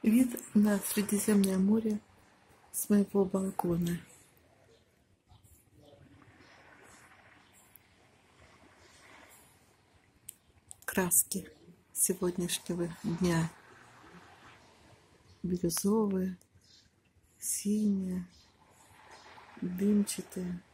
Вид на Средиземное море с моего балкона. Краски сегодняшнего дня. Бирюзовые, синие, дымчатые.